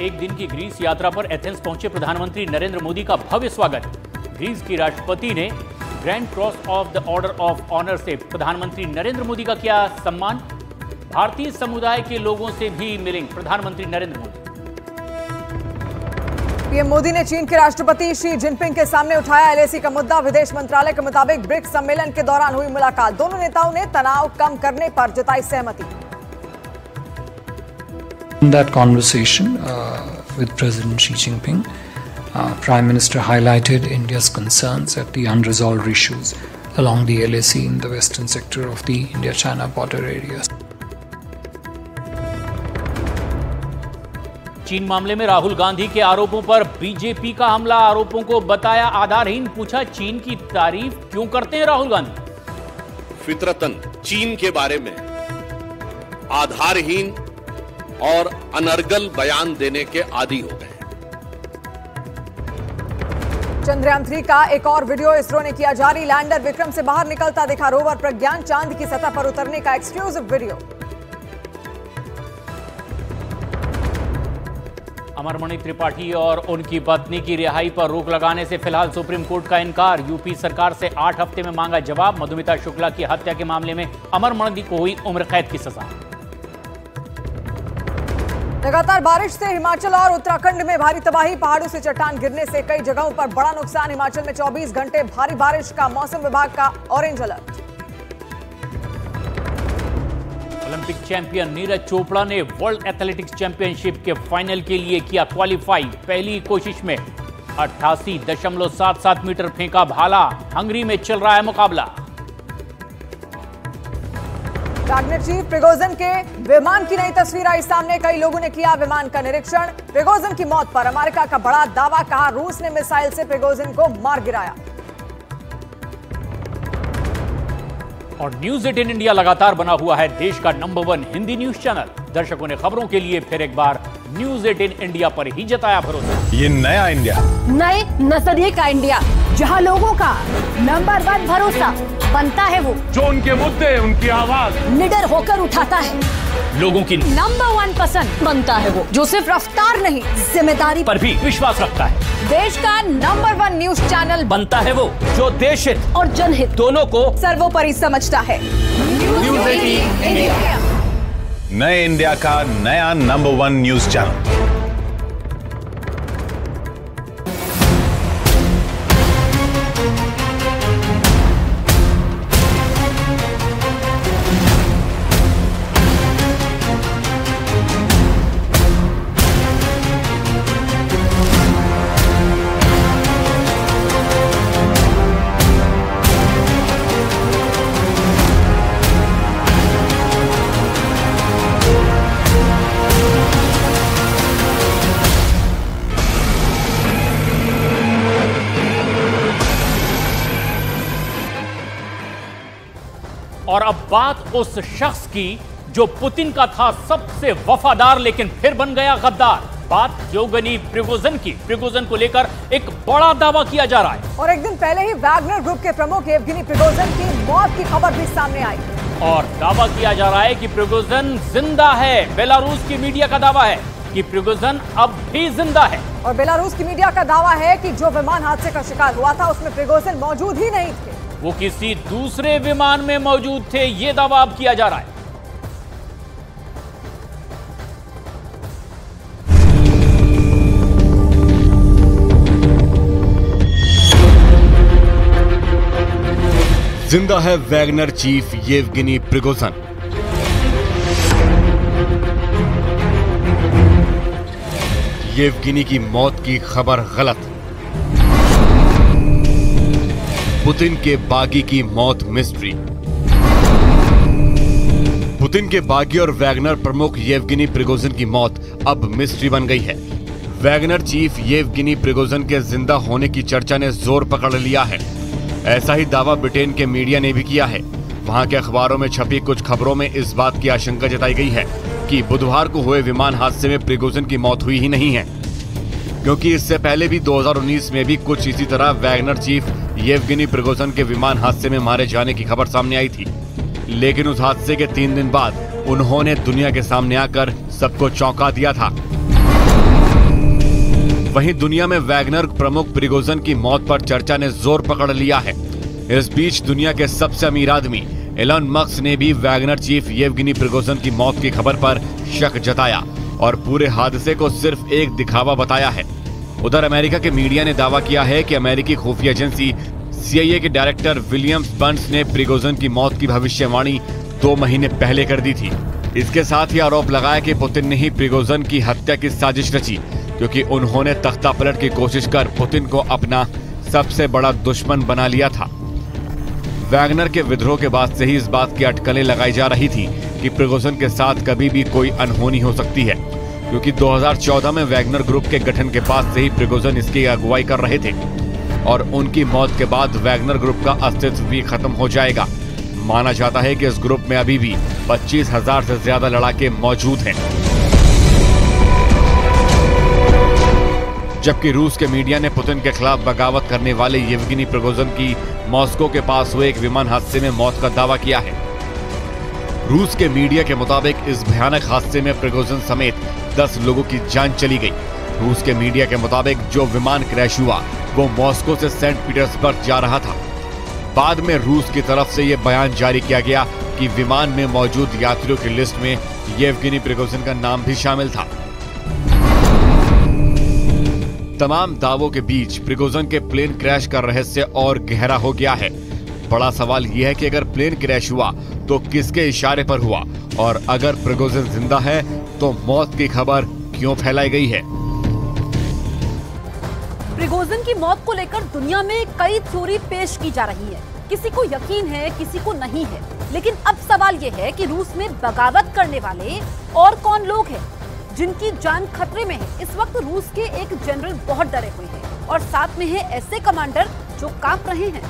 एक दिन की ग्रीस यात्रा पर एथेंस पहुंचे प्रधानमंत्री नरेंद्र मोदी का भव्य स्वागत। ग्रीस की राष्ट्रपति ने grand cross of the order of honour से प्रधानमंत्री नरेंद्र मोदी का किया सम्मान। भारतीय समुदाय के लोगों से भी मिलेंगे प्रधानमंत्री नरेंद्र मोदी। पीएम मोदी ने चीन के राष्ट्रपति शी जिनपिंग के सामने उठाया एलएसी का मुद्दा। विदेश मंत्रालय के मुताबिक ब्रिक्स सम्मेलन के दौरान हुई मुलाकात। दोनों नेताओं ने तनाव कम करने पर जताई सहमति। In that conversation with President Xi Jinping, Prime Minister highlighted India's concerns at the unresolved issues along the LAC in the western sector of the India-China border areas. चीन मामले में राहुल गांधी के आरोपों पर बीजेपी का हमला। आरोपों को बताया आधारहीन। पूछा, चीन की तारीफ क्यों करते हैं राहुल गांधी? फितरतन चीन के बारे में आधारहीन और अनर्गल बयान देने के आदी हो गए। चंद्रयान 3 का एक और वीडियो इसरो ने किया जारी। लैंडर विक्रम से बाहर निकलता दिखा रोवर प्रज्ञान। चांद की सतह पर उतरने का एक्सक्लूसिव वीडियो। अमरमणि त्रिपाठी और उनकी पत्नी की रिहाई पर रोक लगाने से फिलहाल सुप्रीम कोर्ट का इनकार। यूपी सरकार से 8 हफ्ते में मांगा जवाब। मधुमिता शुक्ला की हत्या के मामले में अमरमणि को हुई उम्र कैद की सजा। लगातार बारिश से हिमाचल और उत्तराखंड में भारी तबाही। पहाड़ों से चट्टान गिरने से कई जगहों पर बड़ा नुकसान। हिमाचल में 24 घंटे भारी बारिश का मौसम विभाग का orange alert. Olympic champion Neeraj Chopra ने वर्ल्ड एथलेटिक्स चैंपियनशिप के फाइनल के लिए किया क्वालिफाई। पहली कोशिश में 88.77 मीटर फेंका भाला। हंगरी में चल रहा है मुकाबला। वैगनर चीफ प्रिगोजिन के विमान की नई तस्वीर आई सामने। कई लोगों ने किया विमान का निरीक्षण। प्रिगोजिन की मौत पर अमेरिका का बड़ा दावा। कहा, रूस ने मिसाइल से प्रिगोजिन को मार गिराया। और न्यूज 18 इंडिया लगातार बना हुआ है देश का नंबर 1 हिंदी न्यूज चैनल। दर्शकों ने खबरों के लिए फिर एक बार न्यूज 18 इंडिया पर ही जताया भरोसा। ये नया इंडिया, नए नजरिए का इंडिया, जहां लोगों का नंबर 1 भरोसा बनता है वो जो उनके मुद्दे, उनकी आवाज निडर होकर उठाता है। लोगों की नंबर 1 पसंद बनता है वो जो सिर्फ रफ्तार नहीं, जिम्मेदारी पर भी विश्वास रखता है। देश का नंबर 1 न्यूज चैनल बनता है वो जो देश हित और जनहित दोनों को सर्वोपरि समझता है। न्यूज 18 इंडिया, नए इंडिया का नया नंबर 1 न्यूज चैनल। और अब बात उस शख्स की जो पुतिन का था सबसे वफादार लेकिन फिर बन गया गद्दार। बात येवगेनी प्रिगोजिन की। प्रिगोजिन को लेकर एक बड़ा दावा किया जा रहा है। और एक दिन पहले ही वैगनर ग्रुप के प्रमुख येवगेनी प्रिगोजिन की मौत की खबर भी सामने आई। और दावा किया जा रहा है कि प्रिगोजिन जिंदा है। बेलारूस की मीडिया का दावा है कि प्रिगोजिन अब भी जिंदा है। और बेलारूस की मीडिया का दावा है कि जो विमान हादसे का शिकार हुआ था उसमें प्रिगोजिन मौजूद ही नहीं थे। वो किसी दूसरे विमान में मौजूद थे। ये दावा अब किया जा रहा है। जिंदा है Wagner chief Yevgeny Prigozhin. Yevgeny की मौत की खबर गलत। पुतिन के बागी की मौत मिस्ट्री। पुतिन के बागी और वैगनर प्रमुख येवगेनी प्रिगोजिन की मौत अब मिस्ट्री बन गई है। वैगनर चीफ येवगेनी प्रिगोजिन के जिंदा होने की चर्चा ने जोर पकड़ लिया है। ऐसा ही दावा ब्रिटेन के मीडिया ने भी किया है। वहां के अखबारों में छपी कुछ खबरों में इस बात की आशंका जताई गई है कि बुधवार को हुए विमान हादसे में प्रिगोजिन की मौत हुई ही नहीं है, क्योंकि इससे पहले भी 2019 में भी कुछ इसी तरह वैगनर चीफ येवगेनी प्रिगोजिन के विमान हादसे में मारे जाने की खबर सामने आई थी। लेकिन उस हादसे के 3 दिन बाद उन्होंने दुनिया के सामने आकर सबको चौंका दिया था। वहीं दुनिया में वैगनर प्रमुख प्रिगोजिन की मौत पर चर्चा ने जोर पकड़ लिया है। इस बीच दुनिया के सबसे अमीर आदमी एलन मस्क ने भी वैगनर चीफ येवगेनी प्रिगोजिन की मौत की खबर पर शक जताया और पूरे हादसे को सिर्फ एक दिखावा बताया है। उधर अमेरिका के मीडिया ने दावा किया है कि अमेरिकी खुफिया एजेंसी CIA के डायरेक्टर विलियम बर्न्स ने प्रिगोजिन की मौत की भविष्यवाणी 2 महीने पहले कर दी थी। इसके साथ ही आरोप लगाया कि पुतिन ने ही प्रिगोजिन की हत्या की साजिश रची, क्योंकि उन्होंने तख्ता पलट की कोशिश कर पुतिन को अपना सबसे बड़ा दुश्मन बना लिया था। वैगनर के विद्रोह के बाद से ही इस बात की अटकलें लगाई जा रही थी कि प्रिगोजिन के साथ कभी भी कोई अनहोनी हो सकती है, क्योंकि 2014 में वैगनर ग्रुप के गठन के बाद से ही प्रिगोजिन इसकी अगुवाई कर रहे थे और उनकी मौत के बाद वैगनर ग्रुप का अस्तित्व भी खत्म हो जाएगा। माना जाता है कि इस ग्रुप में अभी भी 25,000 से ज्यादा लड़ाके मौजूद हैं। जबकि रूस के मीडिया ने पुतिन के खिलाफ बगावत करने वाले येवगेनी प्रिगोजिन की मॉस्को के पास हुए एक विमान हादसे में मौत का दावा किया है। रूस के मीडिया के मुताबिक इस भयानक हादसे में प्रिगोजिन समेत 10 लोगों की जान चली गई। रूस के मीडिया के मुताबिक जो विमान क्रैश हुआ वो मॉस्को से सेंट पीटर्सबर्ग जा रहा था। बाद में रूस की तरफ से यह बयान जारी किया गया कि विमान में मौजूद यात्रियों की लिस्ट में येवगेनी प्रिगोजिन का नाम भी शामिल था। तमाम दावों के बीच प्रिगोजिन के प्लेन क्रैश का रहस्य और गहरा हो गया है। बड़ा सवाल यह है कि अगर प्लेन क्रैश हुआ तो किसके इशारे पर हुआ, और अगर प्रिगोजिन जिंदा है तो मौत की खबर क्यों फैलाई गई है। प्रिगोजिन की मौत को लेकर दुनिया में कई थ्योरी पेश की जा रही है। किसी को यकीन है, किसी को नहीं है। लेकिन अब सवाल यह है कि रूस में बगावत करने वाले और कौन लोग हैं जिनकी जान खतरे में है। इस वक्त रूस के एक जनरल बहुत डरे हुए हैं और साथ में है ऐसे कमांडर जो कांप रहे हैं।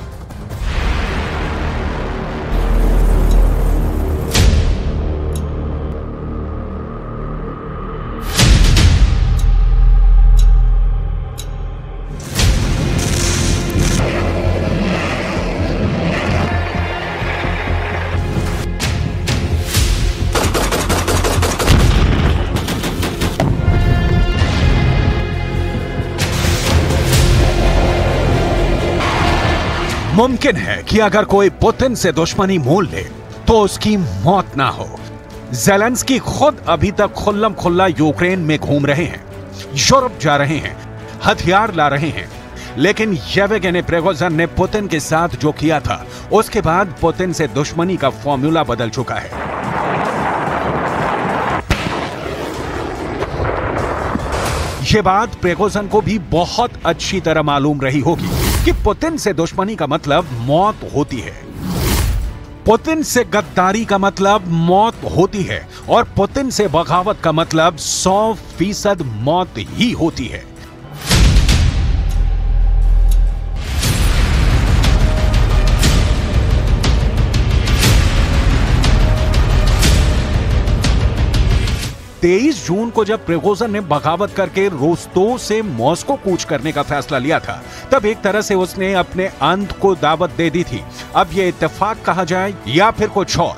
मुमकिन है कि अगर कोई पुतिन से दुश्मनी मोल ले तो उसकी मौत ना हो। ज़ेलेंस्की खुद अभी तक खुल्लम खुल्ला यूक्रेन में घूम रहे हैं, यूरोप जा रहे हैं, हथियार ला रहे हैं। लेकिन येवगेनी प्रिगोजिन ने पुतिन के साथ जो किया था उसके बाद पुतिन से दुश्मनी का फॉर्मूला बदल चुका है। यह बात प्रिगोजिन को भी बहुत अच्छी तरह मालूम रही होगी कि पुतिन से दुश्मनी का मतलब मौत होती है, पुतिन से गद्दारी का मतलब मौत होती है, और पुतिन से बगावत का मतलब 100% मौत ही होती है। तेईस जून को जब प्रिगोजिन ने बगावत करके रोस्तोव से मॉस्को कूच करने का फैसला लिया था, तब एक तरह से उसने अपने अंत को दावत दे दी थी। अब यह इत्तेफाक कहा जाए या फिर कुछ और।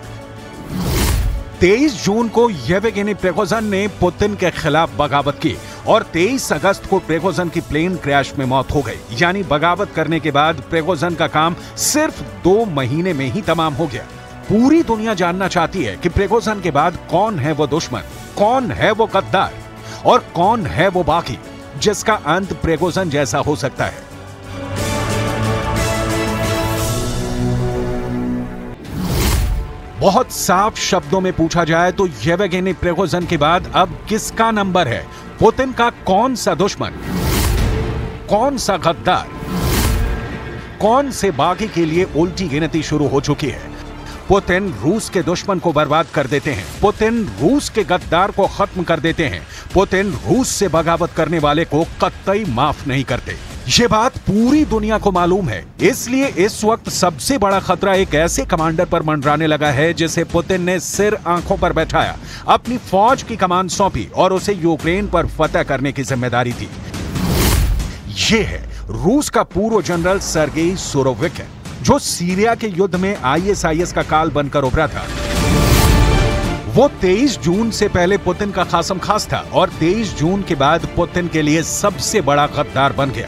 23 जून को येवगेनी प्रिगोजिन ने पुतिन के खिलाफ बगावत की और 23 अगस्त को प्रिगोजिन की प्लेन क्रैश में मौत हो गई। यानी बगावत करने के बाद प्रिगोजिन का काम सिर्फ 2 महीने में ही तमाम हो गया। पूरी दुनिया जानना चाहती है कि प्रिगोजिन के बाद कौन है वो दुश्मन, कौन है वो गद्दार और कौन है वो बागी जिसका अंत प्रिगोजिन जैसा हो सकता है। बहुत साफ शब्दों में पूछा जाए तो येवगेनी प्रिगोजिन के बाद अब किसका नंबर है? पुतिन का कौन सा दुश्मन, कौन सा गद्दार, कौन से बागी के लिए उल्टी गिनती शुरू हो चुकी है। पुतिन रूस के दुश्मन को बर्बाद कर देते हैं, पुतिन रूस के गद्दार को खत्म कर देते हैं, पुतिन रूस से बगावत करने वाले को कतई माफ नहीं करते। ये बात पूरी दुनिया को मालूम है। इसलिए इस वक्त सबसे बड़ा खतरा एक ऐसे कमांडर पर मंडराने लगा है जिसे पुतिन ने सिर आंखों पर बैठाया, अपनी फौज की कमान सौंपी और उसे यूक्रेन पर फतह करने की जिम्मेदारी थी। यह है रूस का पूर्व जनरल सर्गेई सुरोविकिन, जो सीरिया के युद्ध में ISIS का काल बनकर उभरा था। वो 23 जून से पहले पुतिन का खासम खास था और 23 जून के बाद पुतिन के लिए सबसे बड़ा गद्दार बन गया।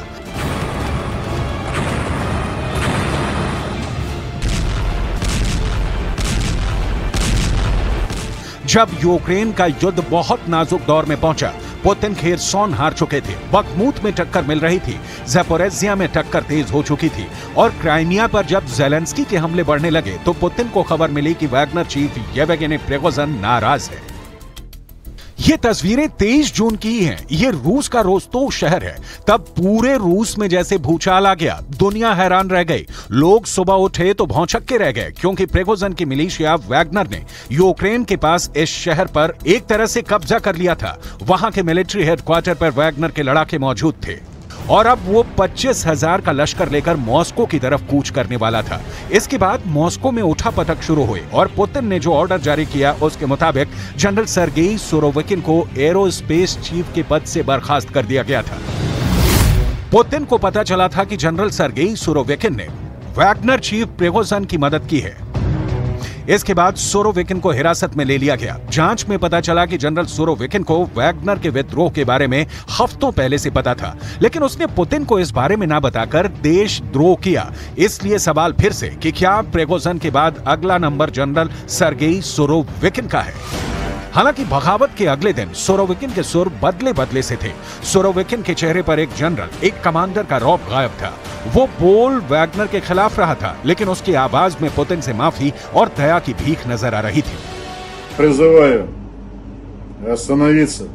जब यूक्रेन का युद्ध बहुत नाजुक दौर में पहुंचा, पुतिन खेरसोन हार चुके थे, बखमूत में टक्कर मिल रही थी, ज़पोरिज़िया में टक्कर तेज हो चुकी थी और क्राइमिया पर जब ज़ेलेंस्की के हमले बढ़ने लगे तो पुतिन को खबर मिली कि वैगनर चीफ येवगेनी प्रिगोजिन नाराज है। ये तस्वीरें 23 जून की ही हैं। ये रूस का रोस्तोव शहर है। तब पूरे रूस में जैसे भूचाल आ गया, दुनिया हैरान रह गई। लोग सुबह उठे तो भौंचक्के रह गए क्योंकि प्रिगोजिन की मिलिशिया वैगनर ने यूक्रेन के पास इस शहर पर एक तरह से कब्जा कर लिया था। वहां के मिलिट्री हेडक्वार्टर पर वैगनर के लड़ाके मौजूद थे और अब वो 25,000 का लश्कर लेकर मॉस्को की तरफ कूच करने वाला था। इसके बाद मॉस्को में उठापटक शुरू हुई और पुतिन ने जो ऑर्डर जारी किया उसके मुताबिक जनरल सर्गेई सुरोविकिन को एरोस्पेस चीफ के पद से बर्खास्त कर दिया गया था। पुतिन को पता चला था कि जनरल सर्गेई सुरोविकिन ने वैगनर चीफ प्रिगोजिन की मदद की है। इसके बाद सुरोविकिन को हिरासत में ले लिया गया। जांच में पता चला कि जनरल सुरोविकिन को वैगनर के विद्रोह के बारे में हफ्तों पहले से पता था, लेकिन उसने पुतिन को इस बारे में ना बताकर देशद्रोह किया। इसलिए सवाल फिर से कि क्या प्रिगोजिन के बाद अगला नंबर जनरल सर्गेई सुरोविकिन का है। हालांकि बगावत के अगले दिन सुरोविकिन के सुर बदले बदले से थे। सुरोविकिन के चेहरे पर एक जनरल, एक कमांडर का रौब गायब था। वो बोल वैगनर के खिलाफ रहा था, लेकिन उसकी आवाज में पुतिन से माफी और दया की भीख नजर आ रही थी। Призываю остановиться.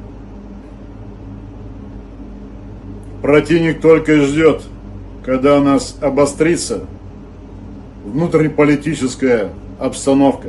Противник только и ждет, когда у нас обострится внутриполитическая обстановка.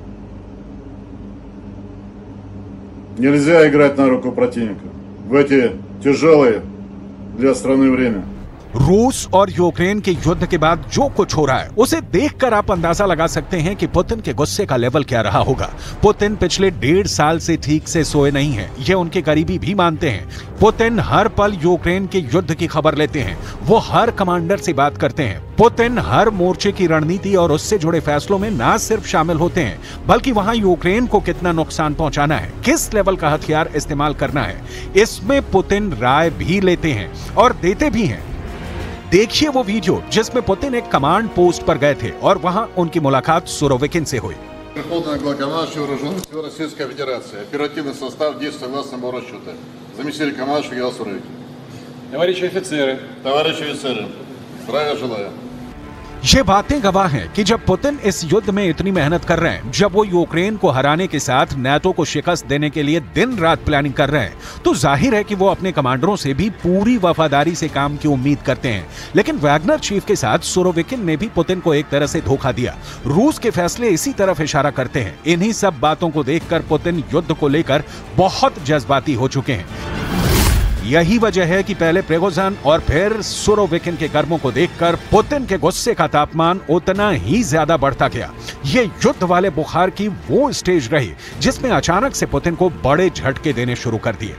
Нельзя играть на руку противника в эти тяжелые для страны время. रूस और यूक्रेन के युद्ध के बाद जो कुछ हो रहा है उसे देखकर आप अंदाजा लगा सकते हैं कि पुतिन के गुस्से का लेवल क्या रहा होगा। पुतिन पिछले 1.5 साल से ठीक से सोए नहीं हैं, ये उनके करीबी भी मानते हैं। पुतिन हर पल यूक्रेन के युद्ध की खबर लेते हैं, वो हर कमांडर से बात करते हैं। पुतिन हर मोर्चे की रणनीति और उससे जुड़े फैसलों में न सिर्फ शामिल होते हैं, बल्कि वहां यूक्रेन को कितना नुकसान पहुंचाना है, किस लेवल का हथियार इस्तेमाल करना है, इसमें पुतिन राय भी लेते हैं और देते भी हैं। देखिए वो वीडियो जिसमें पुतिन एक कमांड पोस्ट पर गए थे और वहां उनकी मुलाकात सुरोविकिन से हुई। Верховный главнокомандующий Вооруженных сил Российской Федерации. Оперативный состав действует согласно моему расчету. Заместитель командующего Генерал Суровикин. Товарищи офицеры, здравия желаю. ये बातें गवाह हैं कि जब पुतिन इस युद्ध में इतनी मेहनत कर रहे हैं, जब वो यूक्रेन को हराने के साथ नाटो को शिकस्त देने के लिए दिन रात प्लानिंग कर रहे हैं, तो जाहिर है कि वो अपने कमांडरों से भी पूरी वफादारी से काम की उम्मीद करते हैं। लेकिन वैगनर चीफ के साथ सुरोविकिन ने भी पुतिन को एक तरह से धोखा दिया। रूस के फैसले इसी तरफ इशारा करते हैं। इन्हीं सब बातों को देखकर पुतिन युद्ध को लेकर बहुत जज्बाती हो चुके हैं। यही वजह है कि पहले प्रिगोजिन और फिर सुरोविकिन के कर्मों को देखकर पुतिन के गुस्से का तापमान उतना ही ज्यादा बढ़ता गया। ये युद्ध वाले बुखार की वो स्टेज रही जिसमें अचानक से पुतिन को बड़े झटके देने शुरू कर दिए।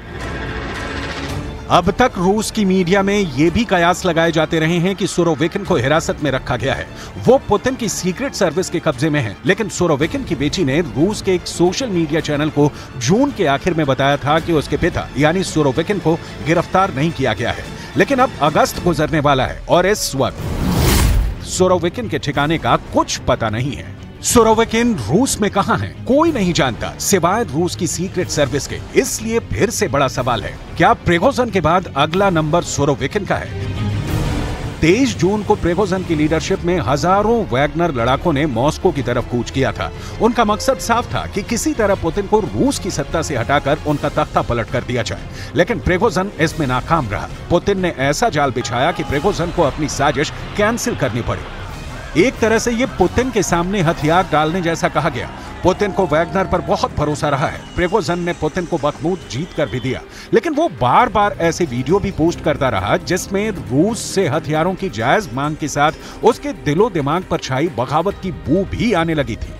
अब तक रूस की मीडिया में ये भी कयास लगाए जाते रहे हैं कि सुरोविकिन को हिरासत में रखा गया है, वो पुतिन की सीक्रेट सर्विस के कब्जे में है। लेकिन सुरोविकिन की बेटी ने रूस के एक सोशल मीडिया चैनल को जून के आखिर में बताया था कि उसके पिता यानी सुरोविकिन को गिरफ्तार नहीं किया गया है। लेकिन अब अगस्त गुजरने वाला है और इस वक्त सुरोविकिन के ठिकाने का कुछ पता नहीं है। सुरोविकिन रूस में कहां है कोई नहीं जानता सिवाय रूस की सीक्रेट सर्विस के। इसलिए फिर से बड़ा सवाल है, क्या प्रिगोजिन के बाद अगला नंबर सुरोविकिन का है? 23 जून को प्रिगोजिन की लीडरशिप में हजारों वैगनर लड़ाकों ने मॉस्को की तरफ कूच किया था। उनका मकसद साफ था कि किसी तरह पुतिन को रूस की सत्ता से हटाकर उनका तख्ता पलट कर दिया जाए। लेकिन प्रिगोजिन इसमें नाकाम रहा। पुतिन ने ऐसा जाल बिछाया कि प्रिगोजिन को अपनी साजिश कैंसिल करनी पड़ी। एक तरह से ये पुतिन के सामने हथियार डालने जैसा कहा गया। पुतिन को वैगनर पर बहुत भरोसा रहा है। प्रिगोजिन ने पुतिन को बखमूत जीत कर भी दिया, लेकिन वो बार बार ऐसे वीडियो भी पोस्ट करता रहा जिसमें रूस से हथियारों की जायज मांग के साथ उसके दिलो दिमाग पर छाई बगावत की बू भी आने लगी थी।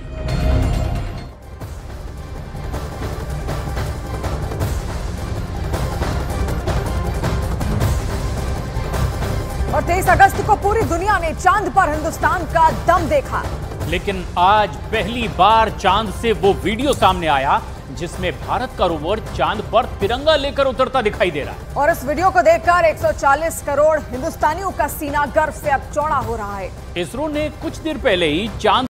और 23 अगस्त को पूरी दुनिया ने चांद पर हिंदुस्तान का दम देखा। लेकिन आज पहली बार चांद से वो वीडियो सामने आया जिसमें भारत का रोवर चांद पर तिरंगा लेकर उतरता दिखाई दे रहा है। और इस वीडियो को देखकर 140 करोड़ हिंदुस्तानियों का सीना गर्व से अब चौड़ा हो रहा है। इसरो ने कुछ देर पहले ही चांद